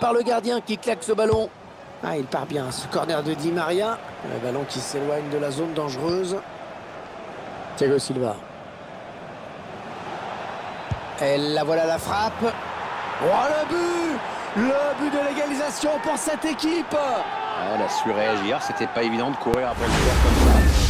par le gardien qui claque ce ballon. Ah, il part bien, ce corner de Di Maria. Le ballon qui s'éloigne de la zone dangereuse. Thiago Silva. Et la voilà la frappe. Oh, le but! Le but de l'égalisation pour cette équipe. Elle a su réagir, c'était pas évident de courir après le joueur comme ça.